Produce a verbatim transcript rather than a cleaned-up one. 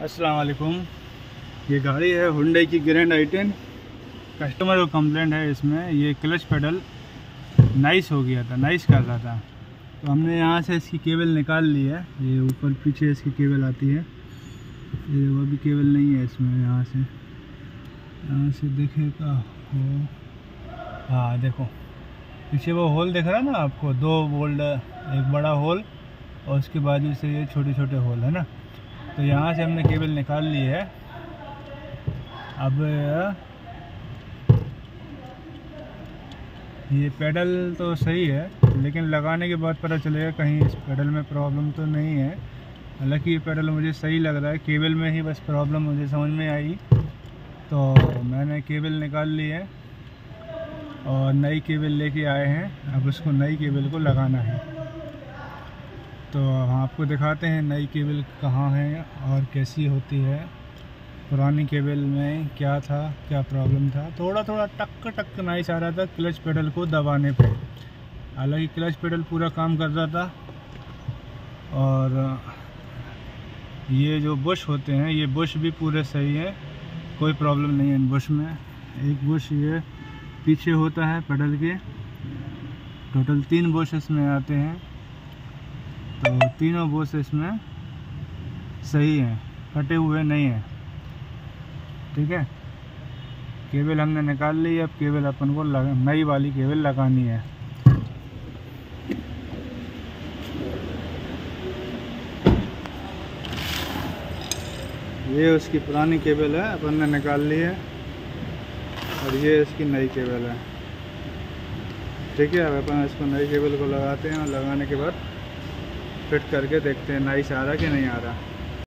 अस्सलाम वालेकुम। ये गाड़ी है हुंडई की ग्रैंड आई टेन। कस्टमर को कंप्लेंट है, इसमें ये क्लच पेडल नाइस हो गया था, नाइस कर रहा था। तो हमने यहाँ से इसकी केबल निकाल ली है। ये ऊपर पीछे इसकी केबल आती है, ये वो भी केबल नहीं है इसमें। यहाँ से यहाँ से देखेगा हो, हाँ देखो पीछे वो होल दिख रहा है ना आपको, दो बोल्ट, एक बड़ा होल और उसके बाजू से ये छोटे छोटे होल है ना। तो यहाँ से हमने केबल निकाल ली है। अब ये पेडल तो सही है, लेकिन लगाने के बाद पता चलेगा कहीं इस पेडल में प्रॉब्लम तो नहीं है। हालांकि ये पेडल मुझे सही लग रहा है, केबल में ही बस प्रॉब्लम मुझे समझ में आई। तो मैंने केबल निकाल ली है और नई केबल लेके आए हैं। अब उसको नई केबल को लगाना है, तो हम आपको दिखाते हैं नई केबल कहाँ है और कैसी होती है। पुरानी केबल में क्या था, क्या प्रॉब्लम था। थोड़ा थोड़ा टक टक नाइस आ रहा था क्लच पेडल को दबाने पे। हालांकि क्लच पेडल पूरा काम कर रहा था। और ये जो बुश होते हैं, ये बुश भी पूरे सही है, कोई प्रॉब्लम नहीं है इन बुश में। एक बुश ये पीछे होता है पेडल के, टोटल तीन बुश इसमें आते हैं। तो तीनों बुश इसमें सही हैं, फटे हुए नहीं हैं, ठीक है। केबल हमने निकाल ली। अब केबल अपन को लगा, नई वाली केबल लगानी है। ये उसकी पुरानी केबल है, अपन ने निकाल ली है, और ये इसकी नई केबल है, ठीक है। अब अपन इसको नई केबल को लगाते हैं और लगाने के बाद फिट करके देखते हैं नाइस आ रहा कि नहीं आ रहा।